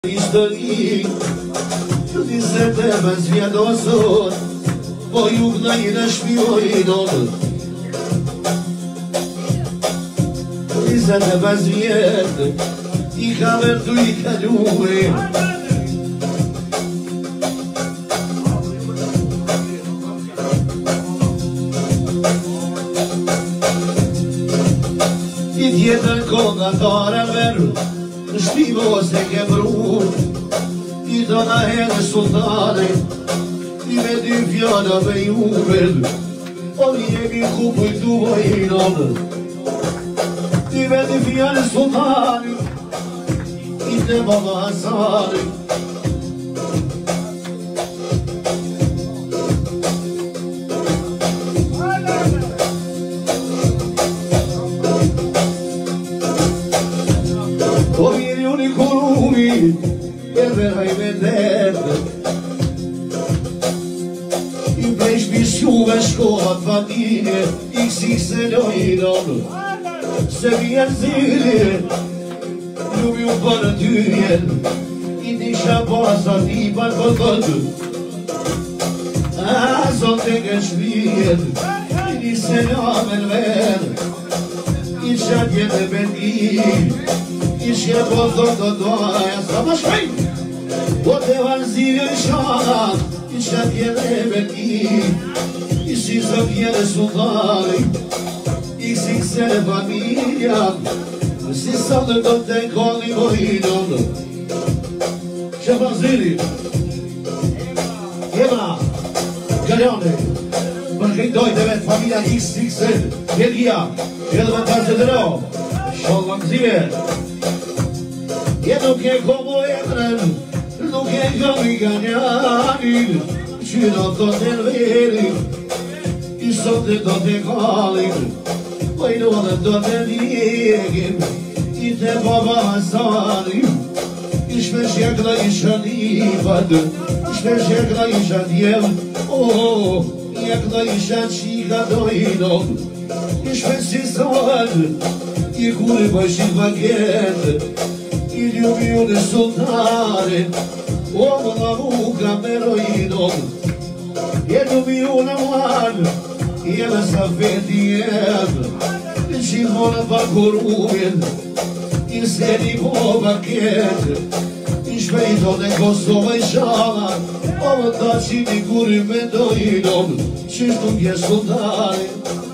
Istorii, din seteme zviadosor, Bojuk na ile śpiwojną. I seteme zwied, I kamertu I kaluły. I jeden koga dorever, Știvo se che brut, I dona hele sultane, I vedi fiona pe iubel, O mie mi cupui tu voinom. I vedi fione sultane, I te baba sare. E verrai vedere I pleci pisciuve scola famiglie XXL Se vien zile Lumi un po' në tyjen I disha basa ti pa këtë A zote ke shpijen I një selamen ver I qatje dhe bendi I shje po thotë të doja Sa më shpej Po te valzivje I shana I qatje dhe bendi I si zëpje dhe sultani I si se familja Si sa të do të koni mojnë Që Brazili Jema Galjone Përkëjtoj të vetë familja XXL Belgia Edhe me të të dëro Shonë langzime Je nuk e komo etren Nuk e komi ganjanin Që do të të nverin I sot të do të kalin Pojno dhe do të vjegin I te baba Hasanim I shpesh jekla isha nifat I shpesh jekla isha djem Jekla isha qika dojnom I shpesh si sot I kuri bëshin paket I ljubi unë sultane O më muka me rojnom Je ljubi unë aman Jeme sa veti jem Gjithmonë pa korrujen I seni po paket I shpejto në Kosovë I shana O më ta që një kuri me dojnom Qishtu kje sultane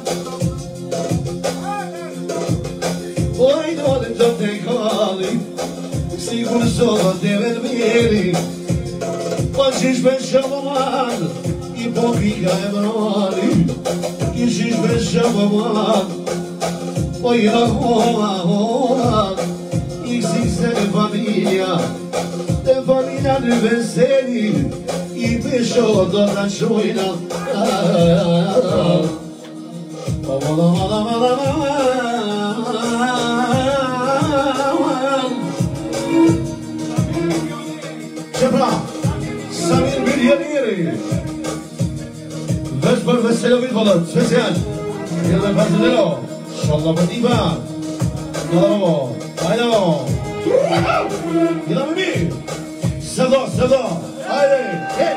Ojdo dhe të të kalli Sigur sova të venveri Po qish me shëmëman I po pika e mërani I qish me shëmëman Po I homa I XXL familja Të familja në veseli I pesho do të qojna Qepra Samir Biljaniri Vesh për veselovit vëllët Special Jërë dhe pasë dhe lo Shalla për tiba Jëlla më bo Hajde Jëlla më mi Sëdo Hajde Hey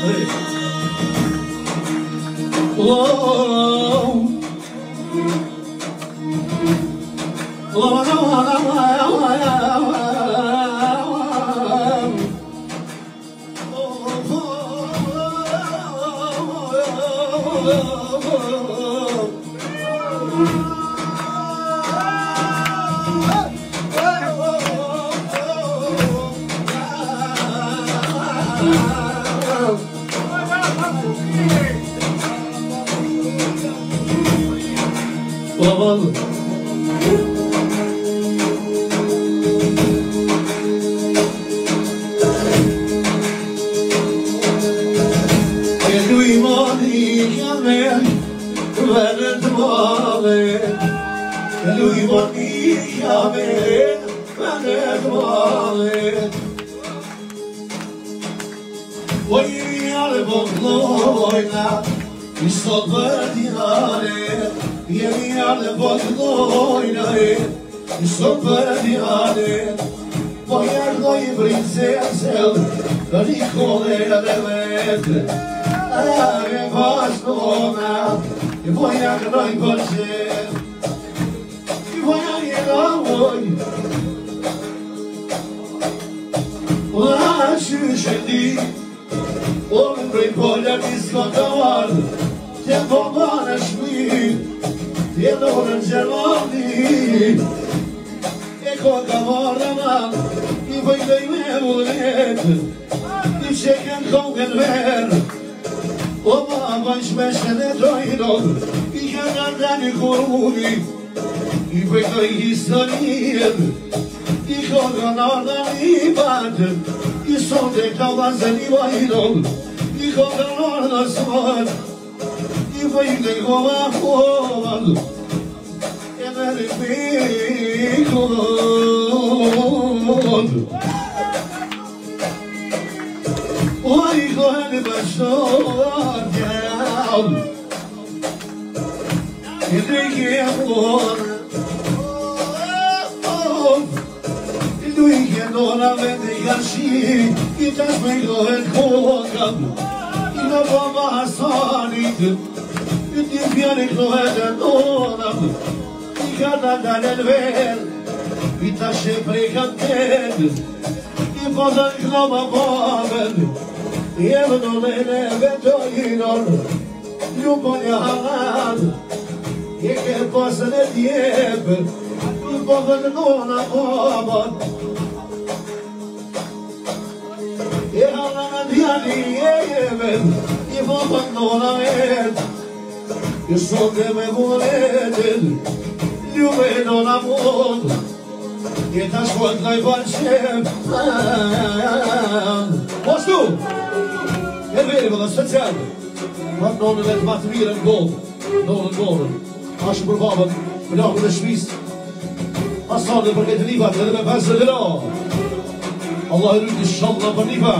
Allah yürüdü inşallah banifa.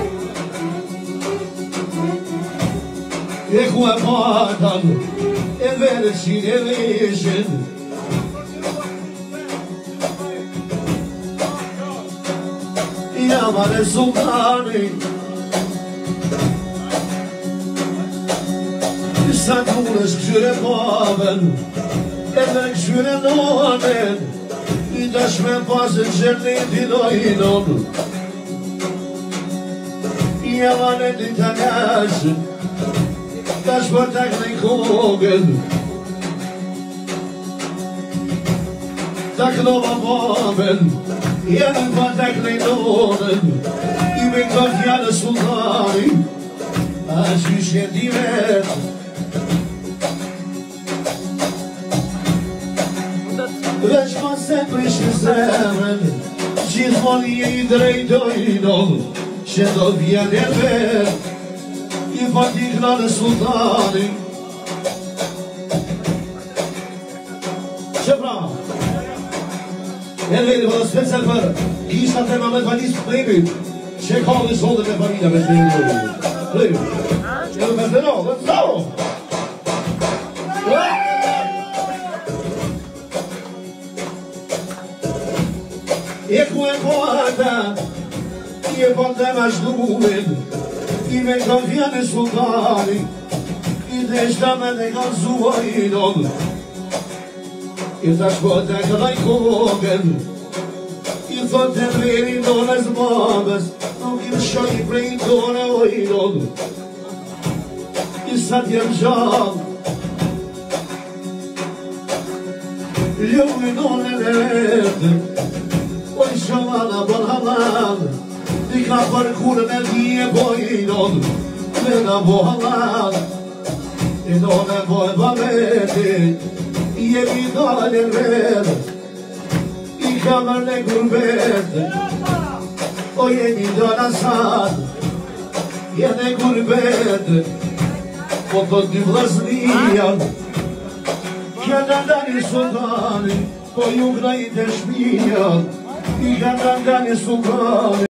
Ekwe patan, everşin everşin. Yaman sultanı. Sen konuş şöyle baben, emek şöyle nomen. Daşme pasın cenneti doynon. Yaman edin tanasın. Daş bataklı kogen. Taklova baben. Yanın bataklı nonen. İbek batyanı sultanı. Aşkı şedivet. Veçman sen prişin zemen. Gjithmoni drejtojnon. Që do vjen e vet I fatikna në sultani Që pra E veri vëllë special për Kisha të Mamet Valis Plebit Që ka në sotë me familja me shmejnë Plebit Që në me zero, let's go E ku e po ata I e po të ma shdumin I me ka vjene sultani I deshta me ne ka zua I dod I ta shkote këdaj kogen I thot të veri dole zbabes Nuk I shoj prej dole o I dod I sa t'jem gjall Ljuvi dole dhe vetë O I shamana bon halal I ka parkurën e dhije po I dod Me nga bo halal I dod e bo e babeti I jemi dole vetë I ka mërë në gurbet O jemi dole asad Jene gurbet Po të dy vlasnia Kja në ndani sultani Po ju grajit e shpia I ka në ndani sultani